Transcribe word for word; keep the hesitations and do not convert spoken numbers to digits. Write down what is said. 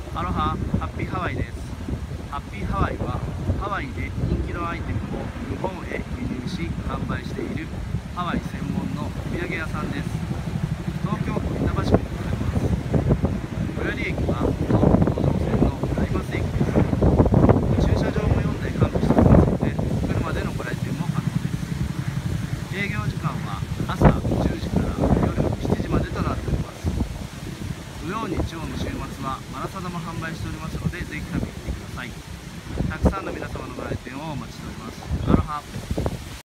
アロハ、ハッピーハワイです。ハッピーハワイはハワイで人気のアイテムを日本へ輸入し販売しているハワイ専門のお土産屋さんです。東京都板橋区にございます。最寄り駅は東武東上線の大増駅です。駐車場もよんだい完備しておりますので、車でのご来店も可能です。営業時間は朝じゅうじから夜しちじまでとなっております。土曜日曜の週末はマラサダも販売しておりますので、ぜひ食べに来てください。たくさんの皆様のご来店をお待ちしております。アロハ。